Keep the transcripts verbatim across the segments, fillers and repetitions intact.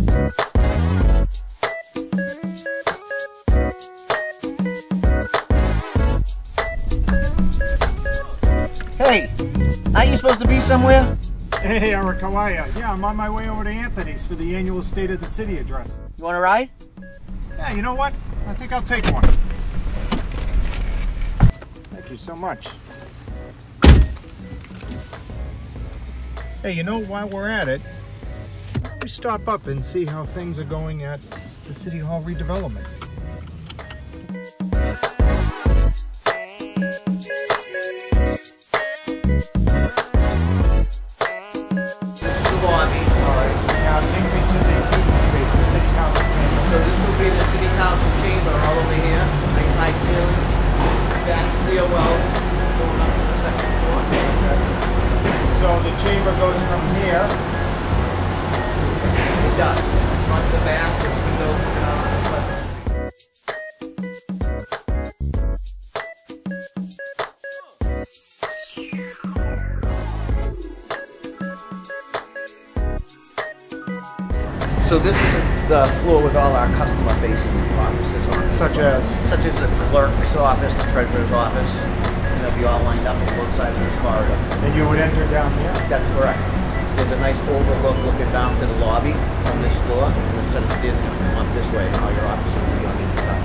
Hey, aren't you supposed to be somewhere? Hey, Eric, how are you? Yeah, I'm on my way over to Anthony's for the annual State of the City address. You want to ride? Yeah, you know what? I think I'll take one. Thank you so much. Hey, you know, while we're at it, why don't we stop up and see how things are going at the City Hall redevelopment? So the chamber goes from here. It does. Front to back, the windows down. So this is the floor with all our customer-facing offices on it. Such as? Such as the clerk's office, the treasurer's office. And they'll be all lined up on both sides of this corridor. And you would enter down here? That's correct. There's a nice overlook looking down to the lobby from this floor. And a set of stairs going to come up this way, and all your offices will be on the inside.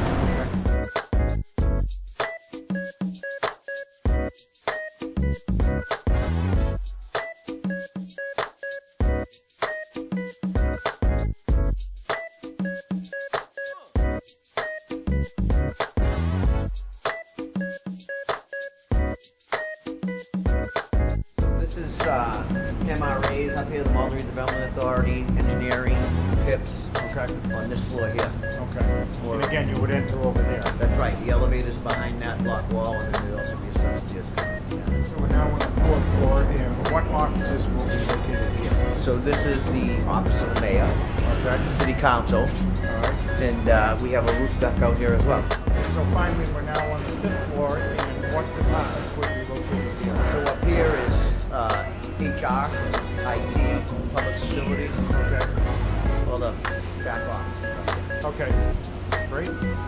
This is uh, M R As up here, the Malden Redevelopment Authority, engineering, tips, okay, on this floor here. Okay. Or, and again, you would enter over there. That's right. The elevator's behind that block wall, and then there'll also be a set of stairs coming. Yeah. So we're now on the fourth floor, and what offices will be located here? So this is the office of the mayor, Okay. the city council, All right. and uh, we have a roof deck out here as well. So finally, we're now on the fifth floor, and what departments would be located here? So up here is uh, H R, I T, public facilities, Okay. all the back office. Okay. Great.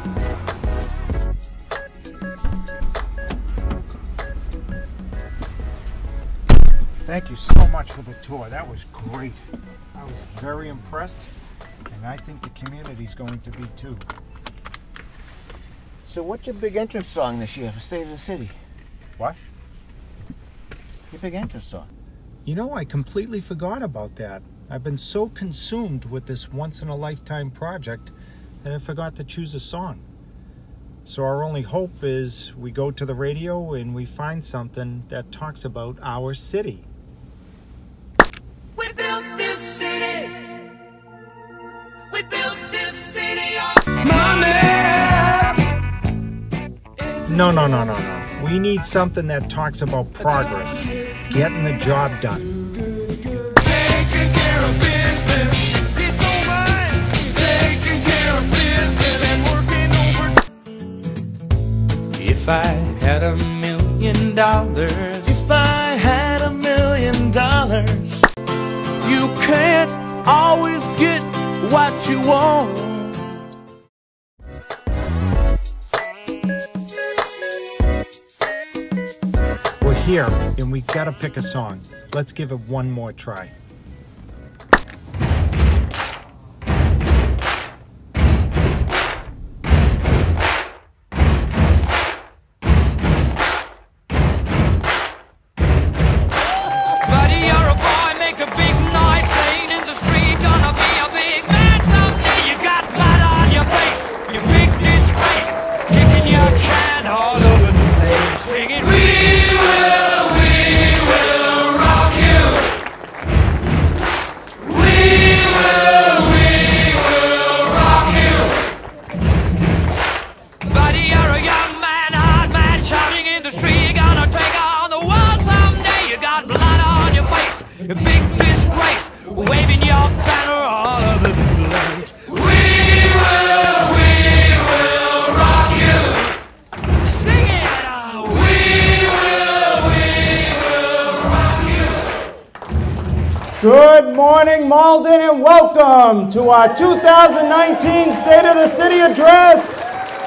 Thank you so much for the tour. That was great. I was very impressed, and I think the community's going to be too. So what's your big entrance song this year for State of the City? What? Your big entrance song? You know, I completely forgot about that. I've been so consumed with this once-in-a-lifetime project that I forgot to choose a song. So our only hope is we go to the radio and we find something that talks about our city. We built this city. We built this city on money. No, no, no, no, no. We need something that talks about progress, getting the job done. Taking care of business. It's all right. Taking care of business and working over. If I had a million dollars, if I had a million dollars, you can't always get what you want. We're here, and we gotta pick a song. Let's give it one more try. Buddy, you're a boy, make a big noise, playing in the street, gonna be a big man someday. You got blood on your face, you big disgrace, kicking your can all over the place, singing, we will, we will rock you. morning, Malden, and welcome to our two thousand nineteen State of the City Address.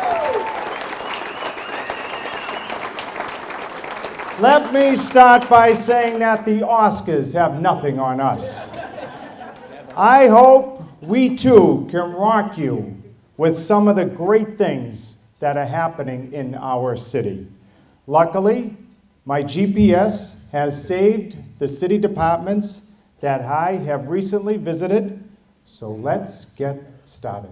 Let me start by saying that the Oscars have nothing on us. I hope we too can rock you with some of the great things that are happening in our city. Luckily, my G P S has saved the city departments that I have recently visited, so let's get started.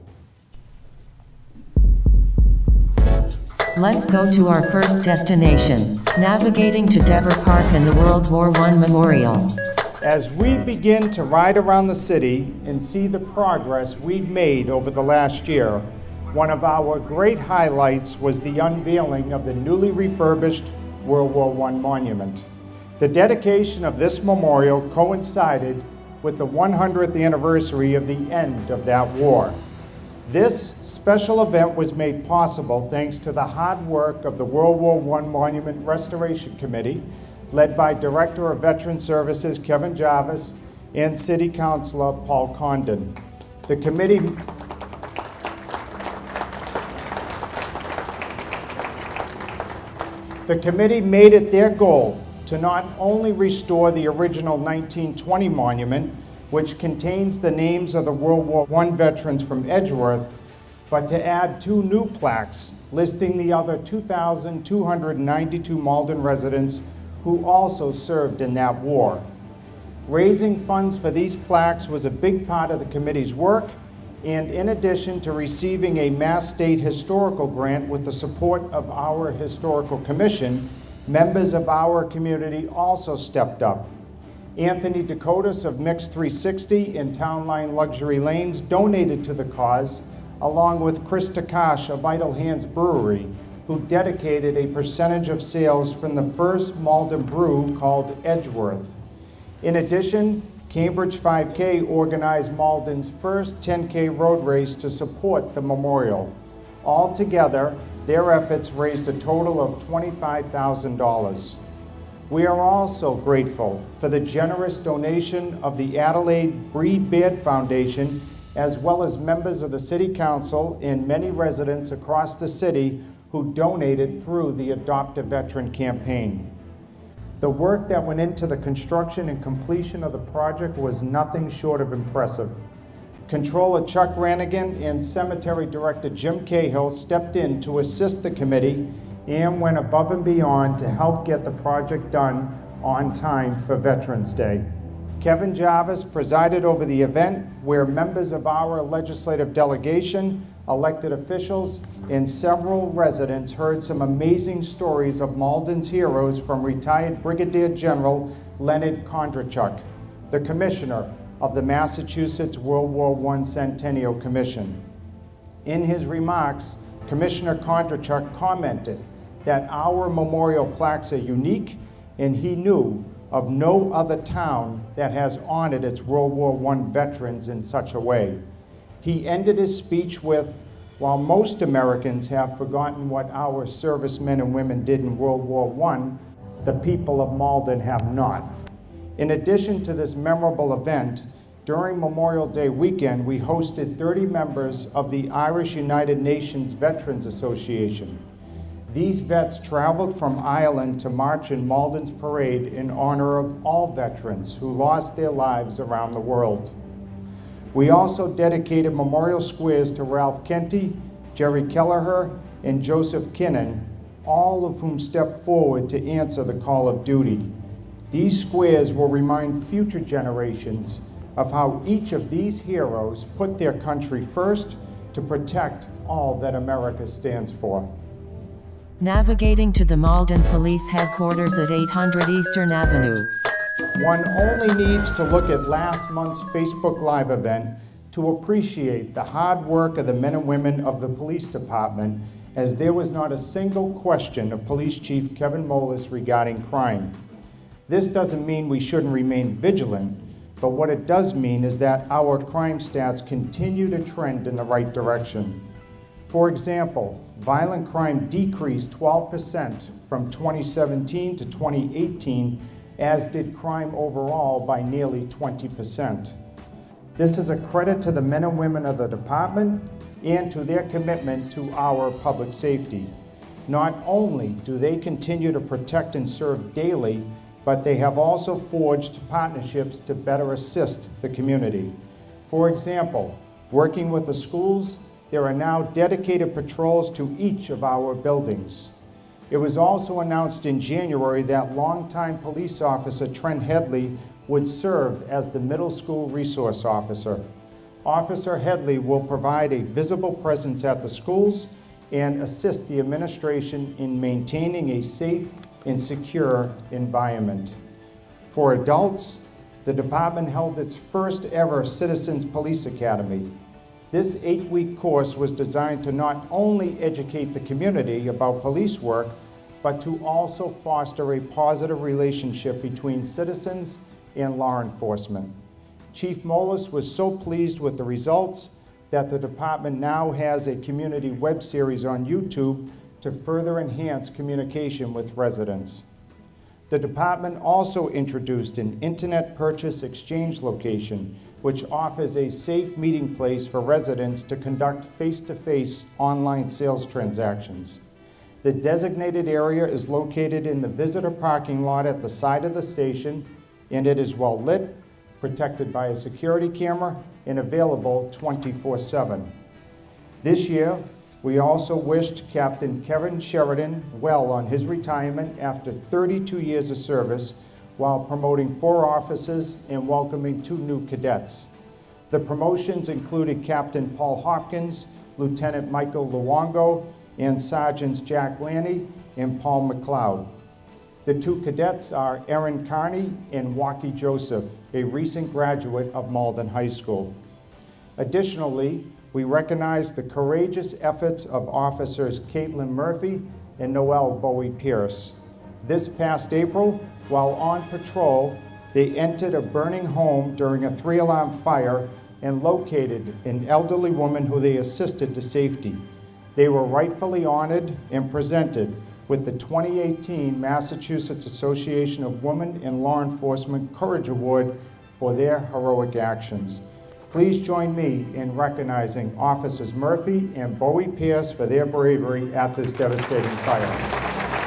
Let's go to our first destination, navigating to Dever Park and the World War One Memorial. As we begin to ride around the city and see the progress we've made over the last year, one of our great highlights was the unveiling of the newly refurbished World War One monument. The dedication of this memorial coincided with the one hundredth anniversary of the end of that war. This special event was made possible thanks to the hard work of the World War One Monument Restoration Committee, led by Director of Veteran Services Kevin Jarvis and City Councilor Paul Condon. The committee The committee made it their goal to not only restore the original nineteen twenty monument, which contains the names of the World War One veterans from Edgeworth, but to add two new plaques listing the other two thousand two hundred ninety-two Malden residents who also served in that war. Raising funds for these plaques was a big part of the committee's work, and in addition to receiving a Mass State Historical Grant with the support of our Historical Commission, members of our community also stepped up. Anthony Dakotas of Mix three sixty and Town Line Luxury Lanes donated to the cause, along with Chris Takash of Vital Hands Brewery, who dedicated a percentage of sales from the first Malden brew called Edgeworth. In addition, Cambridge five K organized Malden's first ten K road race to support the memorial. Altogether, their efforts raised a total of twenty-five thousand dollars. We are also grateful for the generous donation of the Adelaide Breed Baird Foundation, as well as members of the City Council and many residents across the city who donated through the Adopt a Veteran campaign. The work that went into the construction and completion of the project was nothing short of impressive. Controller Chuck Rannigan and Cemetery Director Jim Cahill stepped in to assist the committee and went above and beyond to help get the project done on time for Veterans Day. Kevin Jarvis presided over the event, where members of our legislative delegation, elected officials, and several residents heard some amazing stories of Malden's heroes, from retired Brigadier General Leonard Kondrachuk, the commissioner of the Massachusetts World War One Centennial Commission. In his remarks, Commissioner Kondrachuk commented that our memorial plaques are unique, and he knew of no other town that has honored its World War One veterans in such a way. He ended his speech with, "While most Americans have forgotten what our servicemen and women did in World War One, the people of Malden have not." In addition to this memorable event, during Memorial Day weekend, we hosted thirty members of the Irish United Nations Veterans Association. These vets traveled from Ireland to march in Malden's parade in honor of all veterans who lost their lives around the world. We also dedicated memorial squares to Ralph Kenty, Jerry Kelleher, and Joseph Kinnan, all of whom stepped forward to answer the call of duty. These squares will remind future generations of how each of these heroes put their country first to protect all that America stands for. Navigating to the Malden Police Headquarters at eight hundred Eastern Avenue. One only needs to look at last month's Facebook Live event to appreciate the hard work of the men and women of the police department, as there was not a single question of Police Chief Kevin Moelis regarding crime. This doesn't mean we shouldn't remain vigilant, but what it does mean is that our crime stats continue to trend in the right direction. For example, violent crime decreased twelve percent from twenty seventeen to twenty eighteen, as did crime overall by nearly twenty percent. This is a credit to the men and women of the department and to their commitment to our public safety. Not only do they continue to protect and serve daily, but they have also forged partnerships to better assist the community. For example, working with the schools, there are now dedicated patrols to each of our buildings. It was also announced in January that longtime police officer Trent Headley would serve as the middle school resource officer. Officer Headley will provide a visible presence at the schools and assist the administration in maintaining a safe and secure environment. For adults, the department held its first ever Citizens Police Academy. This eight-week course was designed to not only educate the community about police work, but to also foster a positive relationship between citizens and law enforcement. Chief Moelis was so pleased with the results that the department now has a community web series on YouTube to further enhance communication with residents. The department also introduced an internet purchase exchange location, which offers a safe meeting place for residents to conduct face-to-face online sales transactions. The designated area is located in the visitor parking lot at the side of the station, and it is well lit, protected by a security camera, and available twenty-four seven. This year, we also wished Captain Kevin Sheridan well on his retirement after thirty-two years of service, while promoting four officers and welcoming two new cadets. The promotions included Captain Paul Hopkins, Lieutenant Michael Luongo, and Sergeants Jack Lanny and Paul McLeod. The two cadets are Erin Carney and Waki Joseph, a recent graduate of Malden High School. Additionally, we recognize the courageous efforts of officers Caitlin Murphy and Noelle Bowie Pierce. This past April, while on patrol, they entered a burning home during a three-alarm fire and located an elderly woman who they assisted to safety. They were rightfully honored and presented with the twenty eighteen Massachusetts Association of Women in Law Enforcement Courage Award for their heroic actions. Please join me in recognizing Officers Murphy and Bowie Pierce for their bravery at this devastating fire.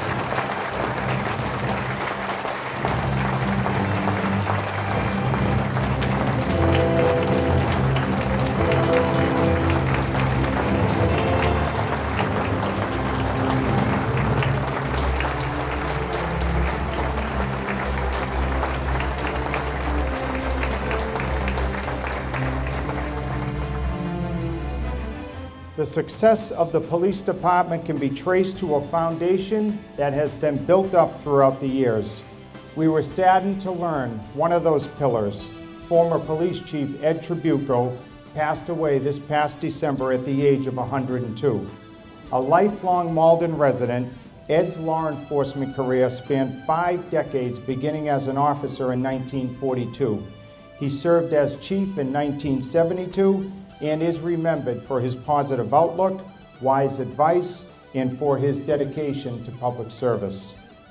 The success of the police department can be traced to a foundation that has been built up throughout the years. We were saddened to learn one of those pillars, former police chief Ed Trabucco, passed away this past December at the age of one hundred two. A lifelong Malden resident, Ed's law enforcement career spanned five decades, beginning as an officer in nineteen forty-two. He served as chief in nineteen seventy-two and is remembered for his positive outlook, wise advice, and for his dedication to public service.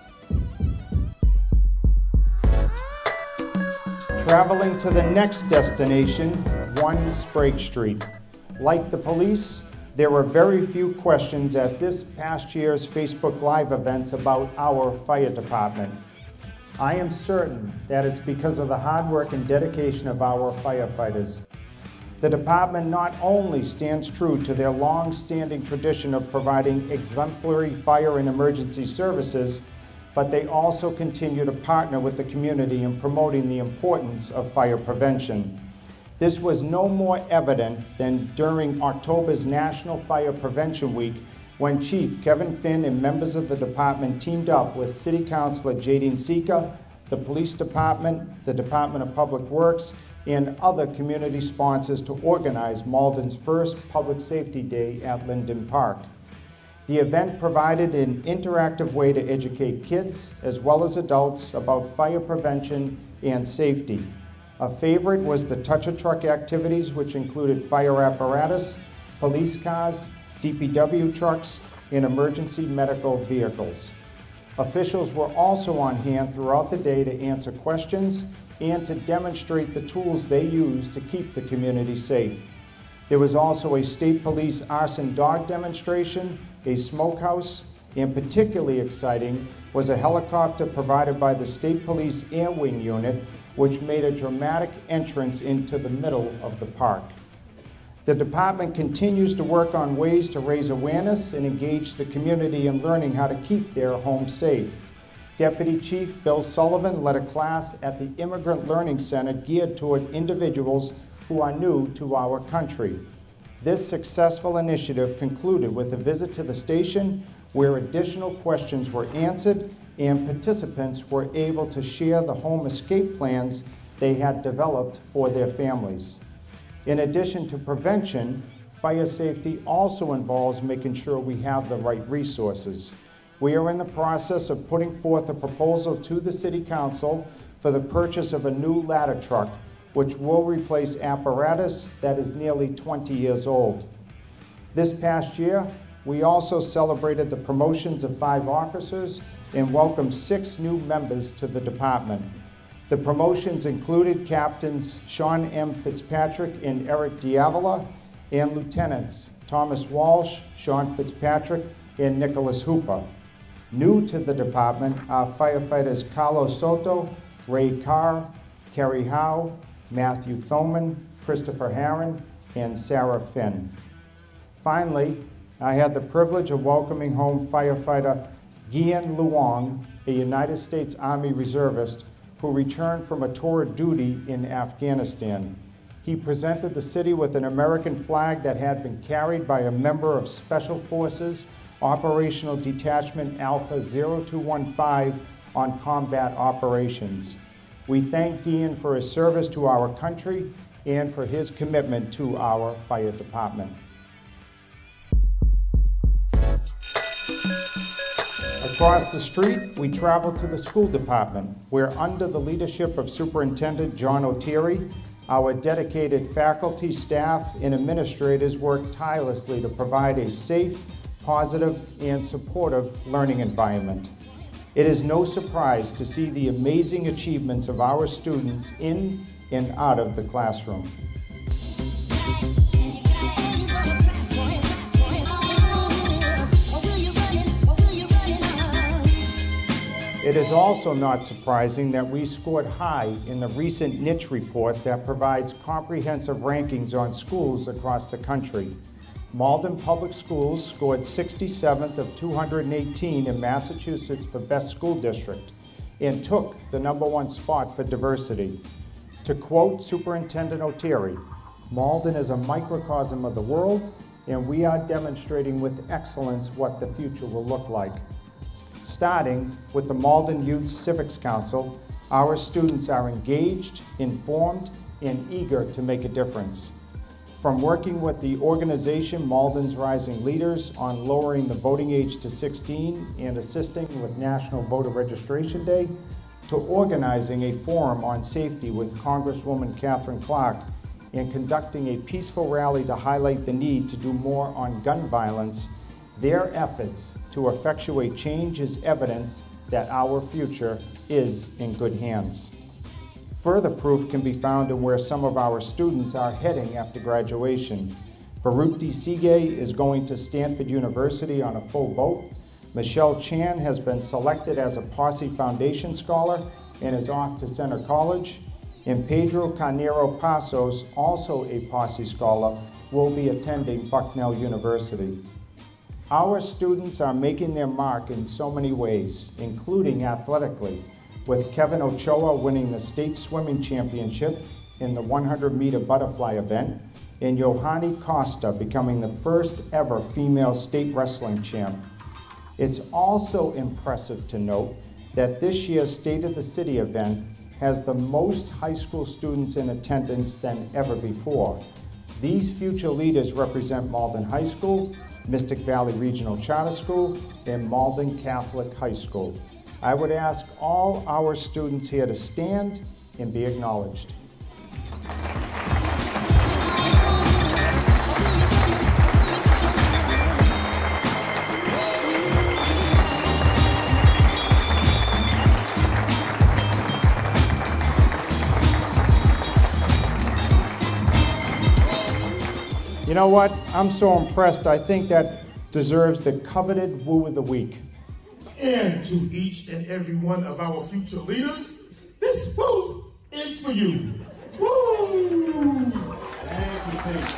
Traveling to the next destination, one Sprague Street. Like the police, there were very few questions at this past year's Facebook Live events about our fire department. I am certain that it's because of the hard work and dedication of our firefighters. The department not only stands true to their long-standing tradition of providing exemplary fire and emergency services, but they also continue to partner with the community in promoting the importance of fire prevention. This was no more evident than during October's National Fire Prevention Week, when Chief Kevin Finn and members of the department teamed up with City Councilor Jadine Sika, the Police Department, the Department of Public Works, and other community sponsors to organize Malden's first Public Safety Day at Linden Park. The event provided an interactive way to educate kids as well as adults about fire prevention and safety. A favorite was the touch-a-truck activities, which included fire apparatus, police cars, D P W trucks, and emergency medical vehicles. Officials were also on hand throughout the day to answer questions and to demonstrate the tools they use to keep the community safe. There was also a state police arson dog demonstration, a smokehouse, and particularly exciting was a helicopter provided by the State Police Air Wing Unit, which made a dramatic entrance into the middle of the park. The department continues to work on ways to raise awareness and engage the community in learning how to keep their homes safe. Deputy Chief Bill Sullivan led a class at the Immigrant Learning Center geared toward individuals who are new to our country. This successful initiative concluded with a visit to the station where additional questions were answered and participants were able to share the home escape plans they had developed for their families. In addition to prevention, fire safety also involves making sure we have the right resources. We are in the process of putting forth a proposal to the City Council for the purchase of a new ladder truck, which will replace apparatus that is nearly twenty years old. This past year, we also celebrated the promotions of five officers and welcomed six new members to the department. The promotions included Captains Sean M. Fitzpatrick and Eric Diavola, and Lieutenants Thomas Walsh, Sean Fitzpatrick, and Nicholas Hooper. New to the department are firefighters Carlos Soto, Ray Carr, Kerry Howe, Matthew Thoman, Christopher Herron, and Sarah Finn. Finally, I had the privilege of welcoming home firefighter Gian Luong, a United States Army reservist who returned from a tour of duty in Afghanistan. He presented the city with an American flag that had been carried by a member of Special Forces Operational Detachment Alpha zero two one five on combat operations. We thank Gian for his service to our country and for his commitment to our fire department. Across the street, we travel to the school department, where under the leadership of Superintendent John O'Teary, our dedicated faculty, staff, and administrators work tirelessly to provide a safe, positive, and supportive learning environment. It is no surprise to see the amazing achievements of our students in and out of the classroom. It is also not surprising that we scored high in the recent Niche report that provides comprehensive rankings on schools across the country. Malden Public Schools scored sixty-seventh of two hundred eighteen in Massachusetts for Best School District and took the number one spot for diversity. To quote Superintendent O'Teary, "Malden is a microcosm of the world, and we are demonstrating with excellence what the future will look like." Starting with the Malden Youth Civics Council, our students are engaged, informed, and eager to make a difference. From working with the organization Malden's Rising Leaders on lowering the voting age to sixteen and assisting with National Voter Registration Day, to organizing a forum on safety with Congresswoman Catherine Clark and conducting a peaceful rally to highlight the need to do more on gun violence, their efforts to effectuate change is evidence that our future is in good hands. Further proof can be found in where some of our students are heading after graduation. Baruti Sige is going to Stanford University on a full boat. Michelle Chan has been selected as a Posse Foundation Scholar and is off to Center College. And Pedro Carnero Pasos, also a Posse Scholar, will be attending Bucknell University. Our students are making their mark in so many ways, including athletically, with Kevin Ochoa winning the state swimming championship in the one hundred meter butterfly event, and Yohani Costa becoming the first ever female state wrestling champ. It's also impressive to note that this year's State of the City event has the most high school students in attendance than ever before. These future leaders represent Malden High School, Mystic Valley Regional Charter School, and Malden Catholic High School. I would ask all our students here to stand and be acknowledged. You know what? I'm so impressed. I think that deserves the coveted Woo of the Week. And to each and every one of our future leaders, this woo is for you. Woo! Thank you, team.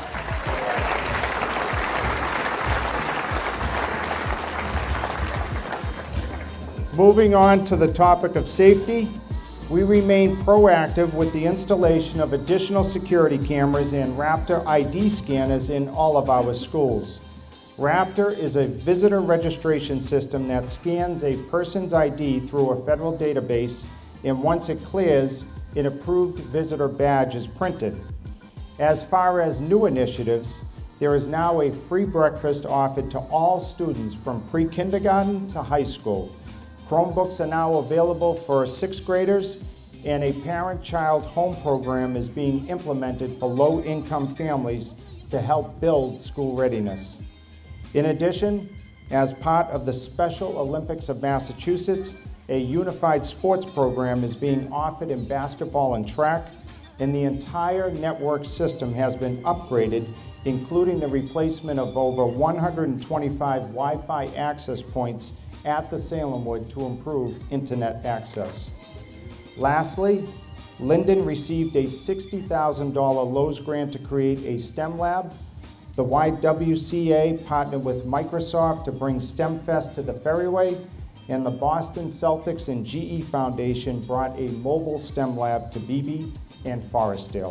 Moving on to the topic of safety, we remain proactive with the installation of additional security cameras and Raptor I D scanners in all of our schools. Raptor is a visitor registration system that scans a person's I D through a federal database, and once it clears, an approved visitor badge is printed. As far as new initiatives, there is now a free breakfast offered to all students from pre-kindergarten to high school. Chromebooks are now available for sixth graders, and a parent-child home program is being implemented for low-income families to help build school readiness. In addition, as part of the Special Olympics of Massachusetts, a unified sports program is being offered in basketball and track, and the entire network system has been upgraded, including the replacement of over one hundred twenty-five Wi-Fi access points at the Salemwood to improve internet access. Lastly, Linden received a sixty thousand dollar Lowe's grant to create a STEM lab. The Y W C A partnered with Microsoft to bring STEMFest to the Ferryway, and the Boston Celtics and G E Foundation brought a mobile STEM lab to Beebe and Forestdale.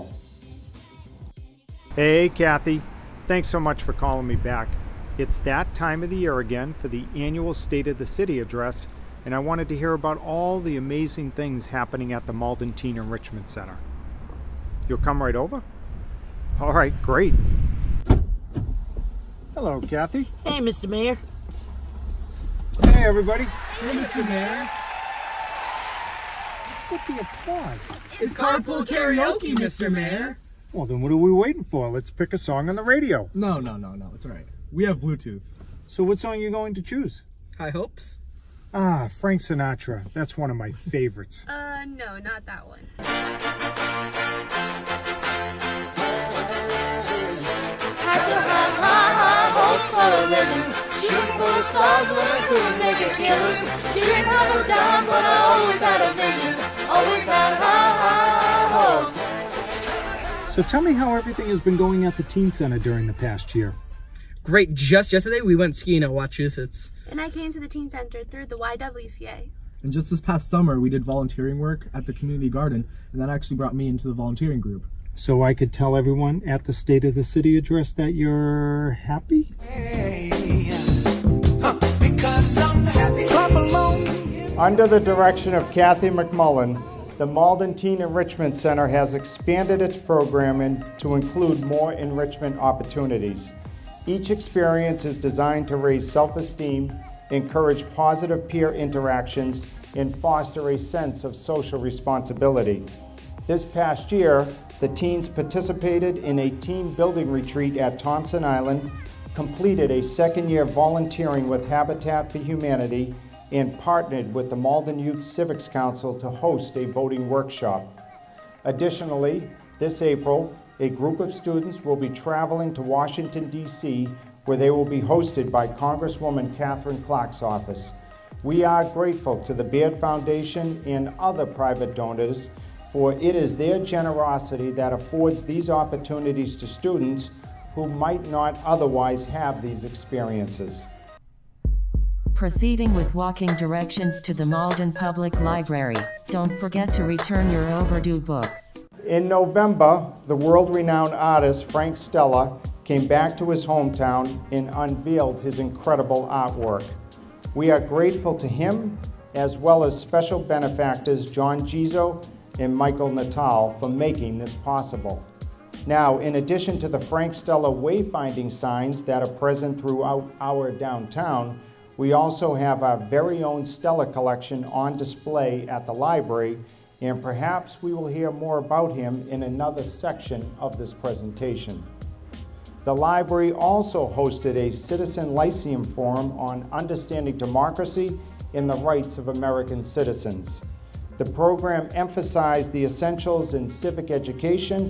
Hey, Kathy. Thanks so much for calling me back. It's that time of the year again for the annual State of the City address, and I wanted to hear about all the amazing things happening at the Malden Teen Enrichment Center. You'll come right over? All right, great. Hello, Kathy. Hey, Mister Mayor. Hey, everybody. Hey, Mister Mayor. What's with the applause? It's carpool karaoke, Mister Mayor. Well, then what are we waiting for? Let's pick a song on the radio. No, no, no, no. It's all right. We have Bluetooth. So what song are you going to choose? High Hopes? Ah, Frank Sinatra. That's one of my favorites. Uh, no, not that one. Had to have high, high hopes for a living. Shooting for the stars when I couldn't take a killing. Didn't have a dime, but I always had a vision. Always had high, high hopes. So tell me how everything has been going at the Teen Center during the past year. Great. Just yesterday, we went skiing at Wachusett. And I came to the Teen Center through the Y W C A. And just this past summer, we did volunteering work at the community garden, and that actually brought me into the volunteering group. So I could tell everyone at the State of the City address that you're happy? Hey, huh, because I'm happy. Clap along. Under the direction of Kathy McMullen, the Malden Teen Enrichment Center has expanded its programming to include more enrichment opportunities. Each experience is designed to raise self-esteem, encourage positive peer interactions, and foster a sense of social responsibility. This past year, the teens participated in a team building retreat at Thompson Island, completed a second year volunteering with Habitat for Humanity, and partnered with the Malden Youth Civics Council to host a voting workshop. Additionally, this April, a group of students will be traveling to Washington, D C, where they will be hosted by Congresswoman Catherine Clark's office. We are grateful to the Baird Foundation and other private donors, for it is their generosity that affords these opportunities to students who might not otherwise have these experiences. Proceeding with walking directions to the Malden Public Library. Don't forget to return your overdue books. In November, the world-renowned artist Frank Stella came back to his hometown and unveiled his incredible artwork. We are grateful to him, as well as special benefactors John Gizo and Michael Natal for making this possible. Now, in addition to the Frank Stella wayfinding signs that are present throughout our downtown, we also have our very own Stella collection on display at the library, and perhaps we will hear more about him in another section of this presentation. The library also hosted a Citizen Lyceum Forum on understanding democracy and the rights of American citizens. The program emphasized the essentials in civic education,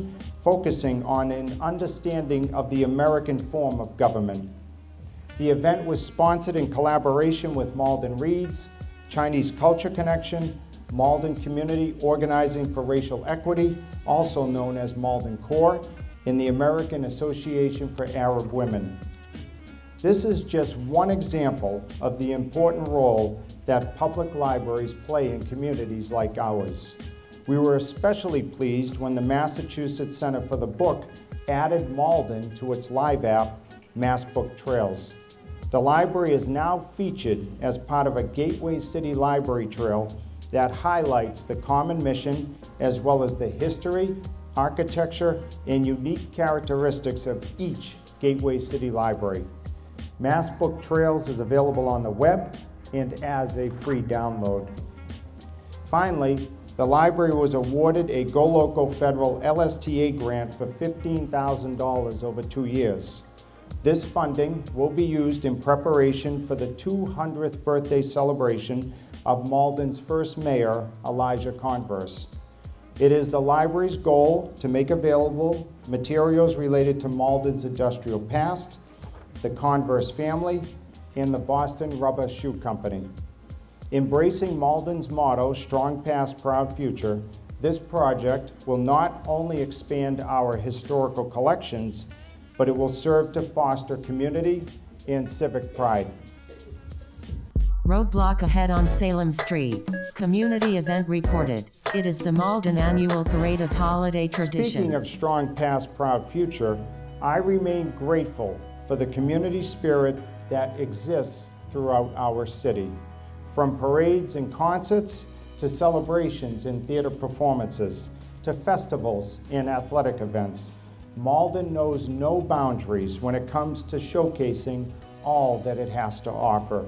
focusing on an understanding of the American form of government. The event was sponsored in collaboration with Malden Reads, Chinese Culture Connection, Malden Community Organizing for Racial Equity, also known as Malden Core, and the American Association for Arab Women. This is just one example of the important role that public libraries play in communities like ours. We were especially pleased when the Massachusetts Center for the Book added Malden to its live app, Mass Book Trails. The library is now featured as part of a Gateway City Library Trail that highlights the common mission as well as the history, architecture, and unique characteristics of each Gateway City Library. Mass Book Trails is available on the web and as a free download. Finally, the library was awarded a Go Local Federal L S T A grant for fifteen thousand dollars over two years. This funding will be used in preparation for the two hundredth birthday celebration of Malden's first mayor, Elijah Converse. It is the library's goal to make available materials related to Malden's industrial past, the Converse family, and the Boston Rubber Shoe Company. Embracing Malden's motto, Strong Past, Proud Future, this project will not only expand our historical collections, but it will serve to foster community and civic pride. Roadblock ahead on Salem Street. Community event reported. It is the Malden Annual Parade of Holiday Traditions. Speaking of Strong Past, Proud Future, I remain grateful for the community spirit that exists throughout our city. From parades and concerts, to celebrations and theater performances, to festivals and athletic events, Malden knows no boundaries when it comes to showcasing all that it has to offer.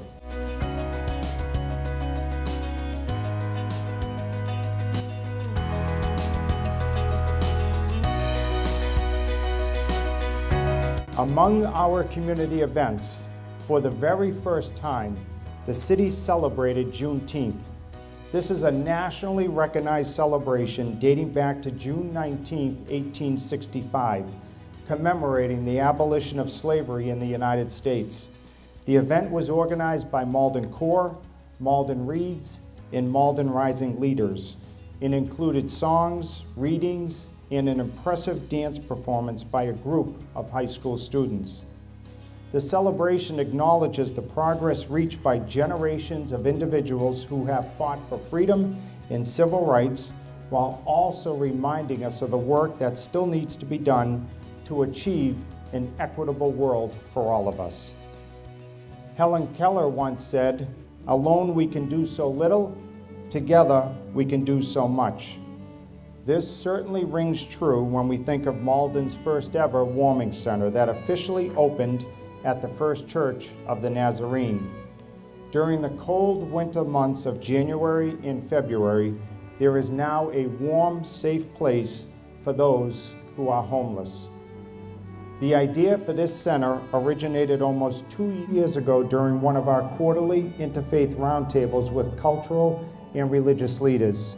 Among our community events, for the very first time, the city celebrated Juneteenth. This is a nationally recognized celebration dating back to June nineteenth, eighteen sixty-five, commemorating the abolition of slavery in the United States. The event was organized by Malden Core, Malden Reads, and Malden Rising Leaders, and included songs, readings, and an impressive dance performance by a group of high school students. The celebration acknowledges the progress reached by generations of individuals who have fought for freedom and civil rights, while also reminding us of the work that still needs to be done to achieve an equitable world for all of us. Helen Keller once said, "Alone we can do so little, together we can do so much." This certainly rings true when we think of Malden's first ever warming center that officially opened at the First Church of the Nazarene. During the cold winter months of January and February, there is now a warm, safe place for those who are homeless. The idea for this center originated almost two years ago during one of our quarterly interfaith roundtables with cultural and religious leaders.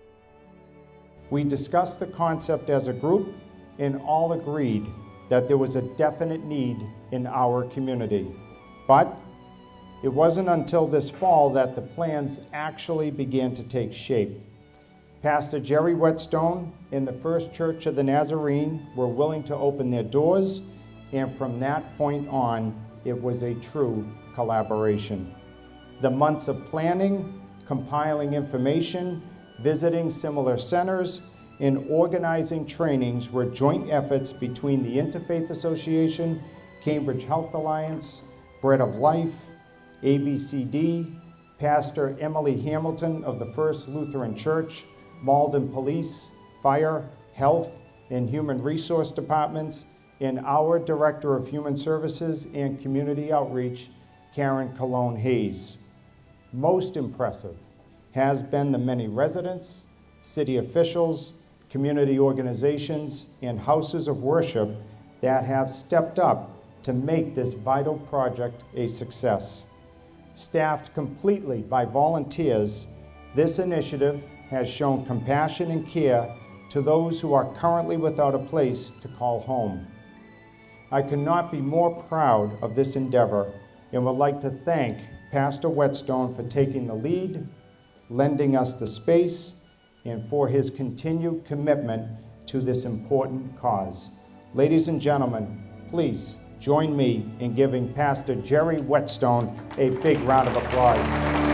We discussed the concept as a group and all agreed that there was a definite need in our community. But it wasn't until this fall that the plans actually began to take shape. Pastor Jerry Whetstone and the First Church of the Nazarene were willing to open their doors, and from that point on, it was a true collaboration. The months of planning, compiling information, visiting similar centers, and organizing trainings were joint efforts between the Interfaith Association, Cambridge Health Alliance, Bread of Life, A B C D, Pastor Emily Hamilton of the First Lutheran Church, Malden Police, Fire, Health, and Human Resource Departments, and our Director of Human Services and Community Outreach, Karen Cologne Hayes. Most impressive has been the many residents, city officials, community organizations, and houses of worship that have stepped up to make this vital project a success. Staffed completely by volunteers, this initiative has shown compassion and care to those who are currently without a place to call home. I could not be more proud of this endeavor and would like to thank Pastor Whetstone for taking the lead, lending us the space, and for his continued commitment to this important cause. Ladies and gentlemen, please join me in giving Pastor Jerry Whetstone a big round of applause.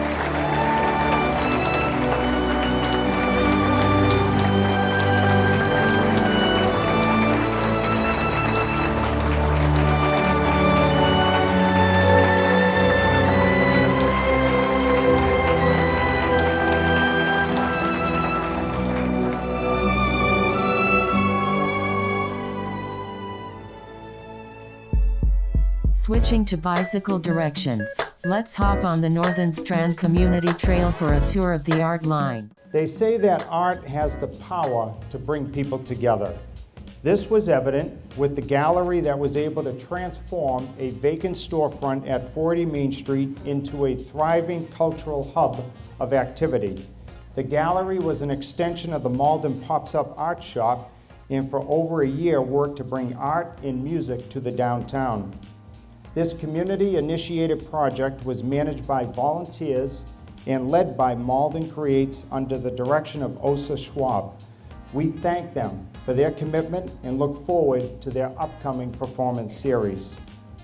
Switching to bicycle directions, let's hop on the Northern Strand Community Trail for a tour of the art line. They say that art has the power to bring people together. This was evident with the gallery that was able to transform a vacant storefront at forty Main Street into a thriving cultural hub of activity. The gallery was an extension of the Malden Pops Up Art Shop, and for over a year worked to bring art and music to the downtown. This community-initiated project was managed by volunteers and led by Malden Creates under the direction of Osa Schwab. We thank them for their commitment and look forward to their upcoming performance series.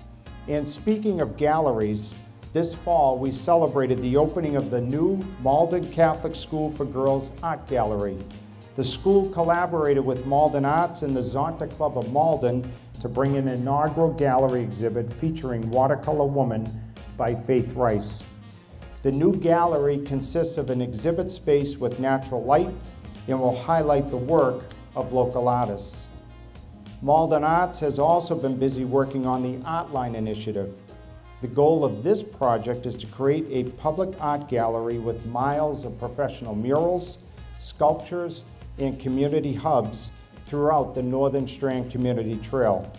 And speaking of galleries, this fall we celebrated the opening of the new Malden Catholic School for Girls Art Gallery. The school collaborated with Malden Arts and the Zonta Club of Malden to bring an inaugural gallery exhibit featuring Watercolor Woman by Faith Rice. The new gallery consists of an exhibit space with natural light and will highlight the work of local artists. Malden Arts has also been busy working on the Artline initiative. The goal of this project is to create a public art gallery with miles of professional murals, sculptures, and community hubs throughout the Northern Strand Community Trail.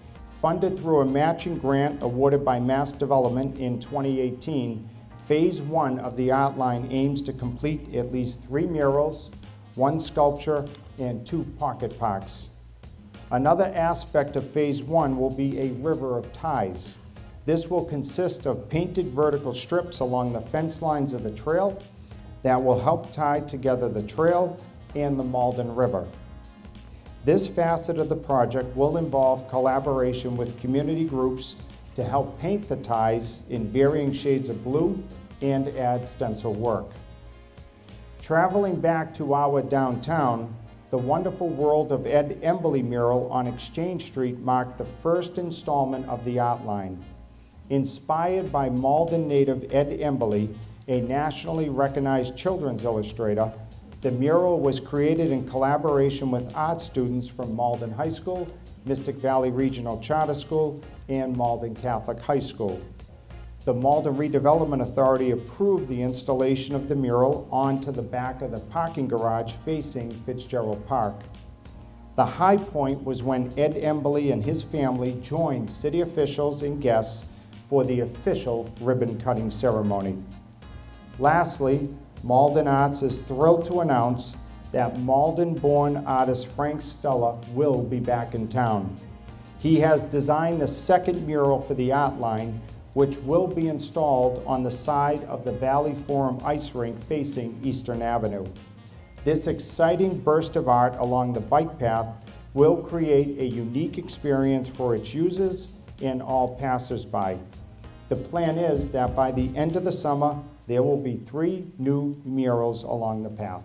Funded through a matching grant awarded by Mass Development in twenty eighteen, Phase one of the Artline aims to complete at least three murals, one sculpture, and two pocket parks. Another aspect of Phase one will be a river of ties. This will consist of painted vertical strips along the fence lines of the trail that will help tie together the trail and the Malden River. This facet of the project will involve collaboration with community groups to help paint the ties in varying shades of blue and add stencil work. Traveling back to our downtown, the Wonderful World of Ed Embley mural on Exchange Street marked the first installment of the Artline. Inspired by Malden native Ed Embley, a nationally recognized children's illustrator, the mural was created in collaboration with art students from Malden High School, Mystic Valley Regional Charter School, and Malden Catholic High School. The Malden Redevelopment Authority approved the installation of the mural onto the back of the parking garage facing Fitzgerald Park. The high point was when Ed Embley and his family joined city officials and guests for the official ribbon-cutting ceremony. Lastly, Malden Arts is thrilled to announce that Malden-born artist Frank Stella will be back in town. He has designed the second mural for the Artline, which will be installed on the side of the Valley Forum ice rink facing Eastern Avenue. This exciting burst of art along the bike path will create a unique experience for its users and all passers-by. The plan is that by the end of the summer, there will be three new murals along the path.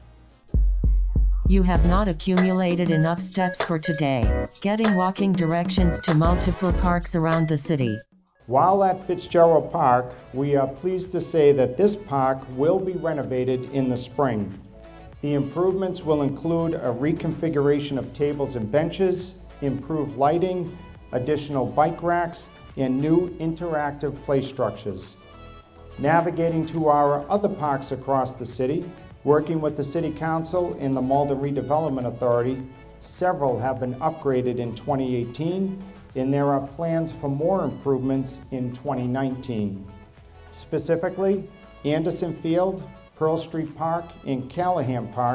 You have not accumulated enough steps for today, getting walking directions to multiple parks around the city. While at Fitzgerald Park, we are pleased to say that this park will be renovated in the spring. The improvements will include a reconfiguration of tables and benches, improved lighting, additional bike racks, and new interactive play structures. Navigating to our other parks across the city, working with the City Council and the Malden Redevelopment Authority, several have been upgraded in twenty eighteen, and there are plans for more improvements in twenty nineteen. Specifically, Anderson Field, Pearl Street Park, and Callahan Park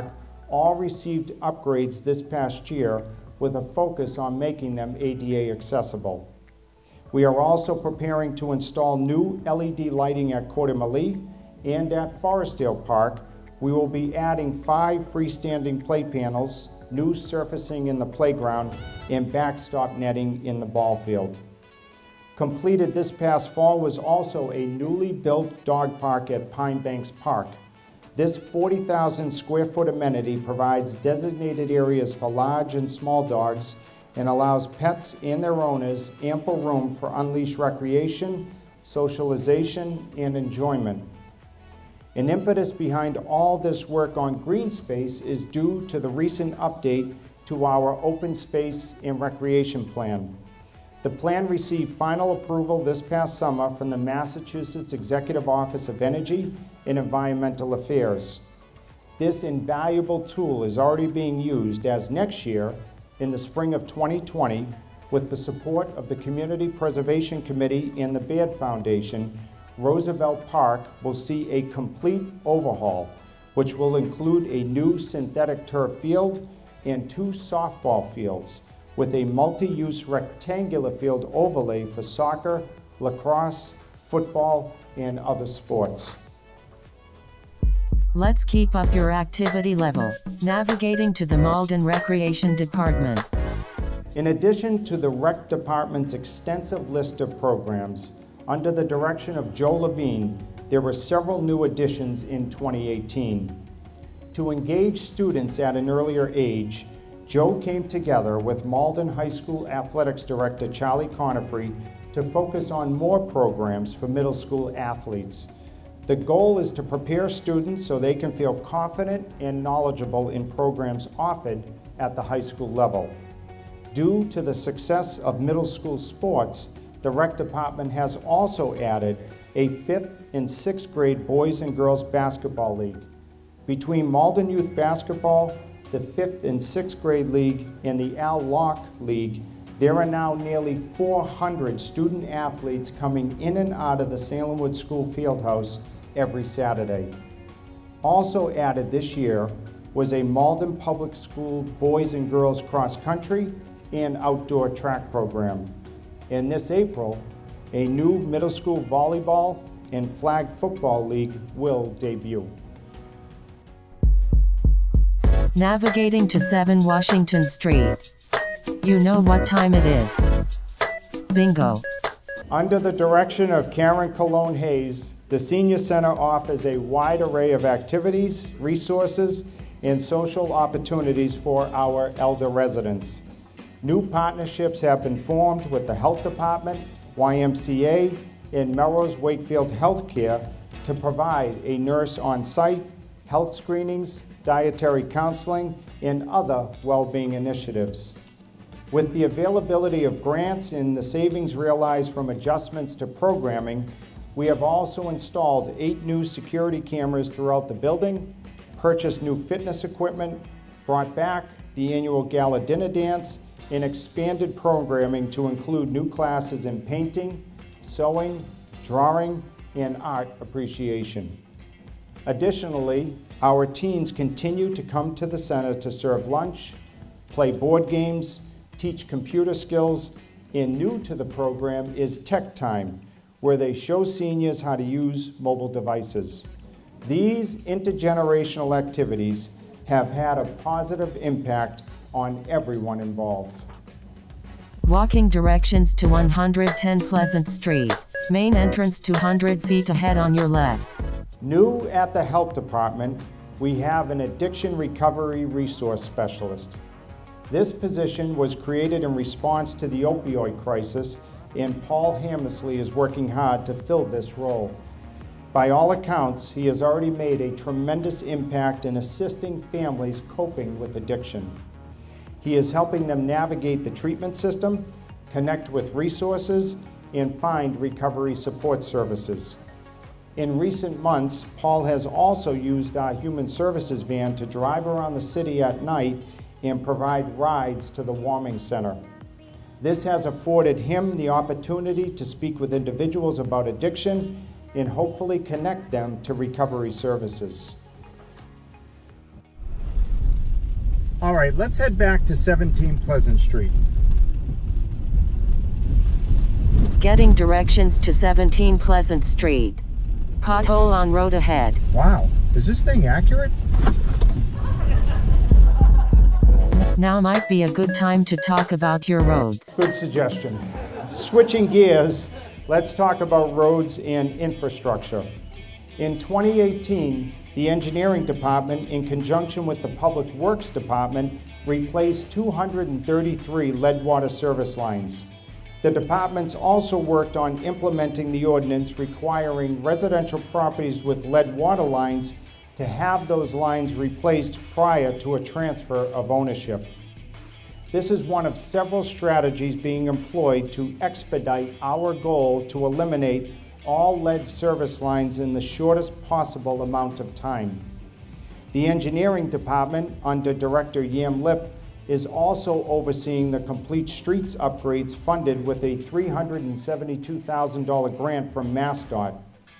all received upgrades this past year with a focus on making them A D A accessible. We are also preparing to install new L E D lighting at Coeur d'Alene, and at Forestdale Park, we will be adding five freestanding play panels, new surfacing in the playground, and backstop netting in the ball field. Completed this past fall was also a newly built dog park at Pine Banks Park. This forty thousand square foot amenity provides designated areas for large and small dogs and allows pets and their owners ample room for unleashed recreation, socialization, and enjoyment. An impetus behind all this work on green space is due to the recent update to our open space and recreation plan. The plan received final approval this past summer from the Massachusetts Executive Office of Energy and Environmental Affairs. This invaluable tool is already being used as next year, in the spring of twenty twenty, with the support of the Community Preservation Committee and the Baird Foundation, Roosevelt Park will see a complete overhaul, which will include a new synthetic turf field and two softball fields, with a multi-use rectangular field overlay for soccer, lacrosse, football, and other sports. Let's keep up your activity level. Navigating to the Malden Recreation Department. In addition to the Rec Department's extensive list of programs, under the direction of Joe Levine, there were several new additions in twenty eighteen. To engage students at an earlier age, Joe came together with Malden High School Athletics Director Charlie Conifrey to focus on more programs for middle school athletes. The goal is to prepare students so they can feel confident and knowledgeable in programs offered at the high school level. Due to the success of middle school sports, the Rec Department has also added a fifth and sixth grade boys and girls basketball league. Between Malden Youth Basketball, the fifth and sixth grade league, and the Al Locke League, there are now nearly four hundred student athletes coming in and out of the Salem Wood School Fieldhouse every Saturday. Also added this year was a Malden Public School boys and girls cross country and outdoor track program. And this April, a new middle school volleyball and flag football league will debut. Navigating to seven Washington Street. You know what time it is. Bingo. Under the direction of Karen Cologne Hayes, the Senior Center offers a wide array of activities, resources, and social opportunities for our elder residents. New partnerships have been formed with the Health Department, Y M C A, and Melrose Wakefield Healthcare to provide a nurse on site, health screenings, dietary counseling, and other well-being initiatives. With the availability of grants and the savings realized from adjustments to programming, we have also installed eight new security cameras throughout the building, purchased new fitness equipment, brought back the annual gala dinner dance, and expanded programming to include new classes in painting, sewing, drawing, and art appreciation. Additionally, our teens continue to come to the center to serve lunch, play board games, teach computer skills, and new to the program is Tech Time, where they show seniors how to use mobile devices. These intergenerational activities have had a positive impact on everyone involved. Walking directions to one hundred ten Pleasant Street. Main entrance two hundred feet ahead on your left. New at the Health Department, we have an Addiction Recovery Resource Specialist. This position was created in response to the opioid crisis, and Paul Hammersley is working hard to fill this role. By all accounts, he has already made a tremendous impact in assisting families coping with addiction. He is helping them navigate the treatment system, connect with resources, and find recovery support services. In recent months, Paul has also used our Human Services van to drive around the city at night and provide rides to the warming center. This has afforded him the opportunity to speak with individuals about addiction and hopefully connect them to recovery services. All right, let's head back to seventeen Pleasant Street. Getting directions to seventeen Pleasant Street. Pothole on road ahead. Wow, is this thing accurate? Now might be a good time to talk about your roads. Good suggestion. Switching gears, let's talk about roads and infrastructure. In twenty eighteen, the Engineering Department, in conjunction with the Public Works Department, replaced two hundred thirty-three lead water service lines. The departments also worked on implementing the ordinance requiring residential properties with lead water lines to have those lines replaced prior to a transfer of ownership. This is one of several strategies being employed to expedite our goal to eliminate all lead service lines in the shortest possible amount of time. The Engineering Department, under Director Yam Lip, is also overseeing the Complete Streets upgrades funded with a three hundred seventy-two thousand dollar grant from MassDOT.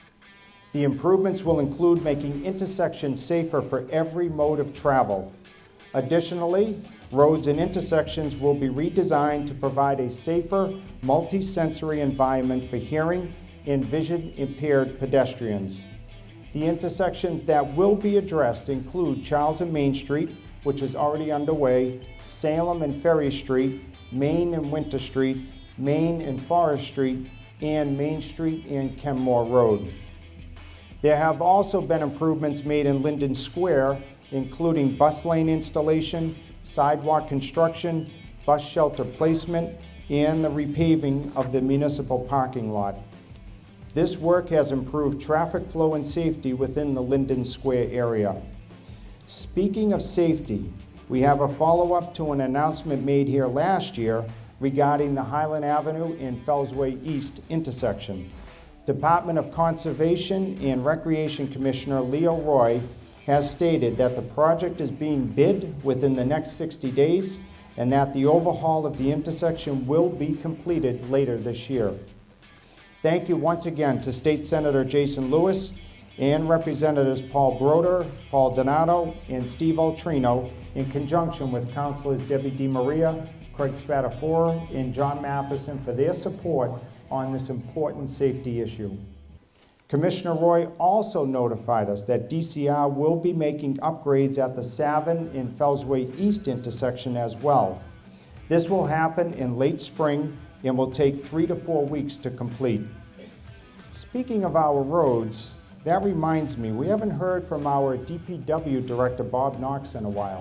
The improvements will include making intersections safer for every mode of travel. Additionally, roads and intersections will be redesigned to provide a safer, multi-sensory environment for hearing and vision-impaired pedestrians. The intersections that will be addressed include Charles and Main Street, which is already underway, Salem and Ferry Street, Main and Winter Street, Main and Forest Street, and Main Street and Kenmore Road. There have also been improvements made in Linden Square, including bus lane installation, sidewalk construction, bus shelter placement, and the repaving of the municipal parking lot. This work has improved traffic flow and safety within the Linden Square area. Speaking of safety, we have a follow-up to an announcement made here last year regarding the Highland Avenue and Fellsway East intersection. Department of Conservation and Recreation Commissioner Leo Roy has stated that the project is being bid within the next sixty days and that the overhaul of the intersection will be completed later this year. Thank you once again to State Senator Jason Lewis and Representatives Paul Broder, Paul Donato, and Steve Altrino, in conjunction with Councilors Debbie DiMaria, Craig Spatafora, and John Matheson for their support on this important safety issue. Commissioner Roy also notified us that D C R will be making upgrades at the Savin and Fellsway East intersection as well. This will happen in late spring and will take three to four weeks to complete. Speaking of our roads, that reminds me, we haven't heard from our D P W Director Bob Knox in a while.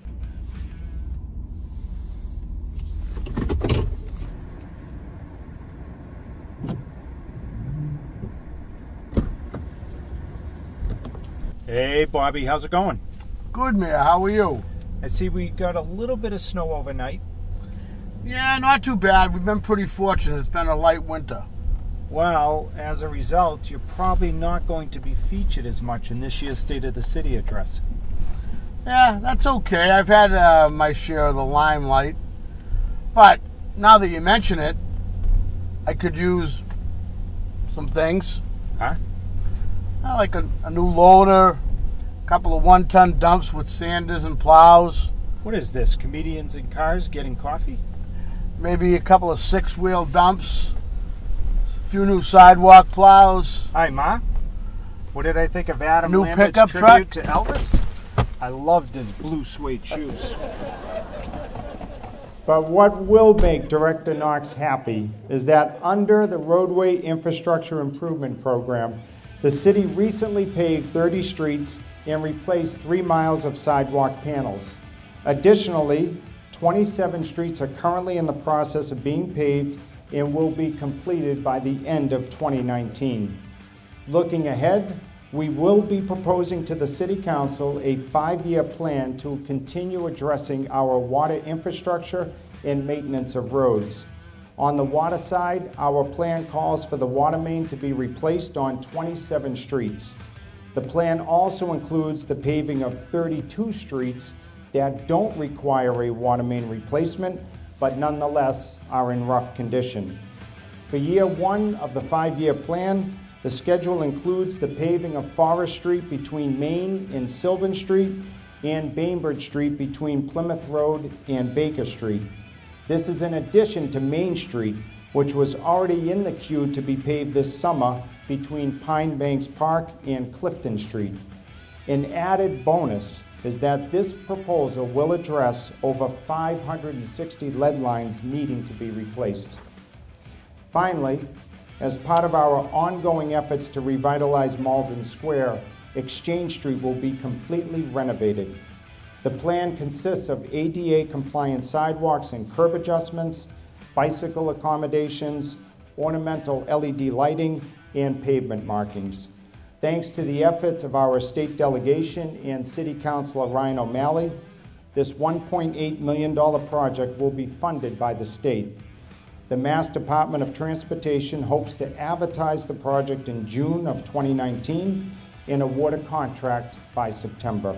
Hey Bobby, how's it going? Good, Mayor. How are you? I see we got a little bit of snow overnight. Yeah, not too bad. We've been pretty fortunate. It's been a light winter. Well, as a result, you're probably not going to be featured as much in this year's State of the City address. Yeah, that's okay. I've had uh, my share of the limelight. But now that you mention it, I could use some things. Huh? Uh, like a, a new loader, a couple of one-ton dumps with sanders and plows. What is this, comedians in cars getting coffee? Maybe a couple of six-wheel dumps, a few new sidewalk plows. Hi, Ma. What did I think of Adam New Lambert's pickup tribute truck? to Elvis? I loved his blue suede shoes. But what will make Director Knox happy is that under the Roadway Infrastructure Improvement Program, the city recently paved thirty streets and replaced three miles of sidewalk panels. Additionally, twenty-seven streets are currently in the process of being paved and will be completed by the end of twenty nineteen. Looking ahead, we will be proposing to the City Council a five-year plan to continue addressing our water infrastructure and maintenance of roads. On the water side, our plan calls for the water main to be replaced on twenty-seven streets. The plan also includes the paving of thirty-two streets that don't require a water main replacement, but nonetheless are in rough condition. For year one of the five-year plan, the schedule includes the paving of Forest Street between Main and Sylvan Street, and Bainbridge Street between Plymouth Road and Baker Street. This is in addition to Main Street, which was already in the queue to be paved this summer between Pine Banks Park and Clifton Street. An added bonus is that this proposal will address over five hundred sixty lead lines needing to be replaced. Finally, as part of our ongoing efforts to revitalize Malden Square, Exchange Street will be completely renovated. The plan consists of A D A-compliant sidewalks and curb adjustments, bicycle accommodations, ornamental L E D lighting, and pavement markings. Thanks to the efforts of our state delegation and City Councilor Ryan O'Malley, this one point eight million dollar project will be funded by the state. The Mass Department of Transportation hopes to advertise the project in June of twenty nineteen and award a contract by September.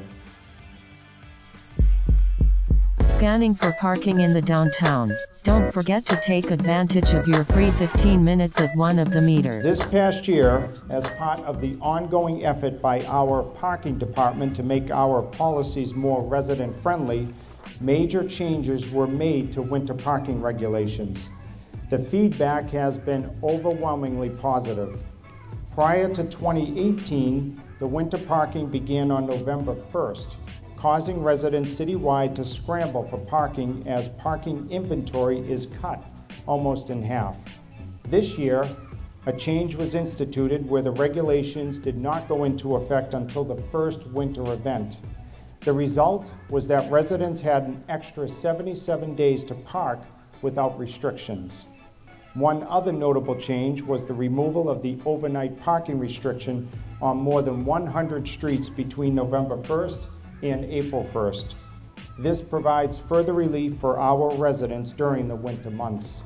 Scanning for parking in the downtown. Don't forget to take advantage of your free fifteen minutes at one of the meters. This past year, as part of the ongoing effort by our parking department to make our policies more resident-friendly, major changes were made to winter parking regulations. The feedback has been overwhelmingly positive. Prior to twenty eighteen, the winter parking began on November first, causing residents citywide to scramble for parking as parking inventory is cut almost in half. This year, a change was instituted where the regulations did not go into effect until the first winter event. The result was that residents had an extra seventy-seven days to park without restrictions. One other notable change was the removal of the overnight parking restriction on more than one hundred streets between November first and April first. This provides further relief for our residents during the winter months.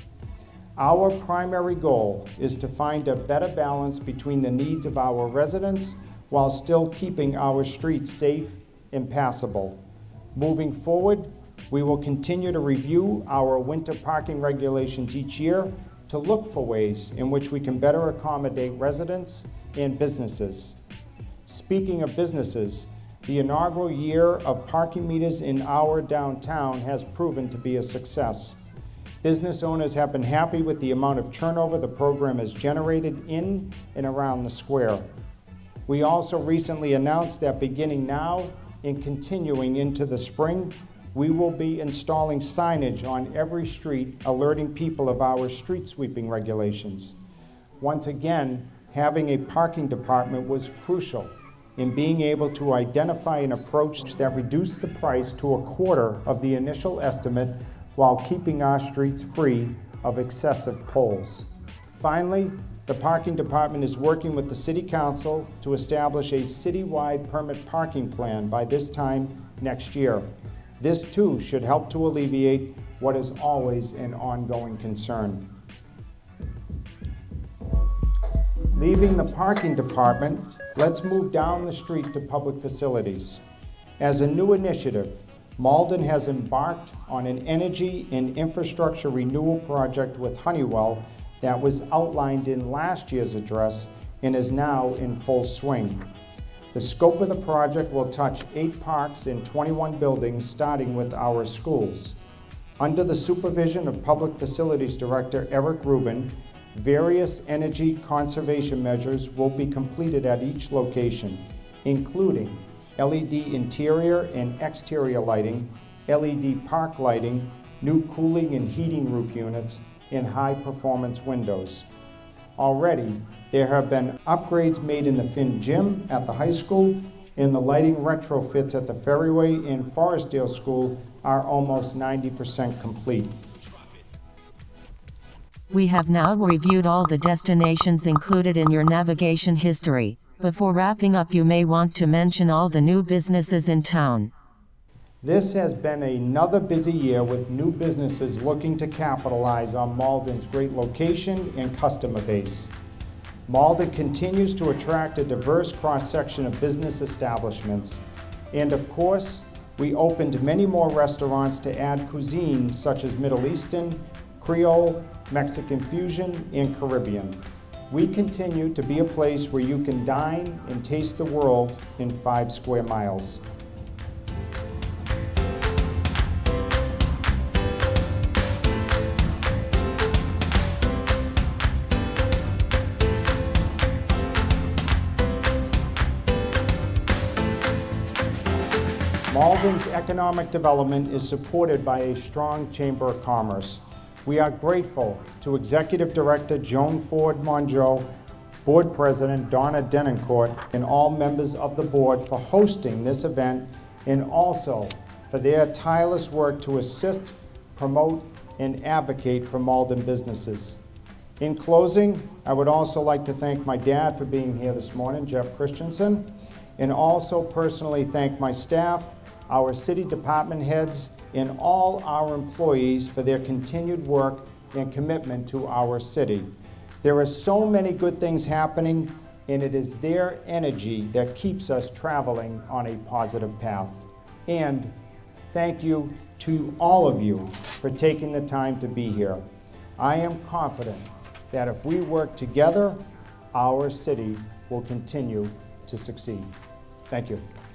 Our primary goal is to find a better balance between the needs of our residents while still keeping our streets safe and passable. Moving forward, we will continue to review our winter parking regulations each year to look for ways in which we can better accommodate residents and businesses. Speaking of businesses, the inaugural year of parking meters in our downtown has proven to be a success. Business owners have been happy with the amount of turnover the program has generated in and around the square. We also recently announced that beginning now and continuing into the spring, we will be installing signage on every street alerting people of our street sweeping regulations. Once again, having a parking department was crucial in being able to identify an approach that reduced the price to a quarter of the initial estimate while keeping our streets free of excessive poles. Finally, the parking department is working with the City Council to establish a citywide permit parking plan by this time next year. This too should help to alleviate what is always an ongoing concern. Leaving the parking department, let's move down the street to public facilities. As a new initiative, Malden has embarked on an energy and infrastructure renewal project with Honeywell that was outlined in last year's address and is now in full swing. The scope of the project will touch eight parks and twenty-one buildings, starting with our schools. Under the supervision of Public Facilities Director Eric Rubin, various energy conservation measures will be completed at each location, including L E D interior and exterior lighting, L E D park lighting, new cooling and heating roof units, and high-performance windows. Already, there have been upgrades made in the Finn Gym at the high school, and the lighting retrofits at the Ferryway and Forestdale School are almost ninety percent complete. We have now reviewed all the destinations included in your navigation history. Before wrapping up, you may want to mention all the new businesses in town. This has been another busy year with new businesses looking to capitalize on Malden's great location and customer base. Malden continues to attract a diverse cross-section of business establishments. And of course, we opened many more restaurants to add cuisine such as Middle Eastern, Creole, Mexican fusion, and Caribbean. We continue to be a place where you can dine and taste the world in five square miles. Malden's economic development is supported by a strong Chamber of Commerce. We are grateful to Executive Director Joan Ford Mongeau, Board President Donna Denoncourt, and all members of the board for hosting this event, and also for their tireless work to assist, promote, and advocate for Malden businesses. In closing, I would also like to thank my dad for being here this morning, Jeff Christensen, and also personally thank my staff, our city department heads, and all our employees for their continued work and commitment to our city. There are so many good things happening, and it is their energy that keeps us traveling on a positive path. And thank you to all of you for taking the time to be here. I am confident that if we work together, our city will continue to succeed. Thank you.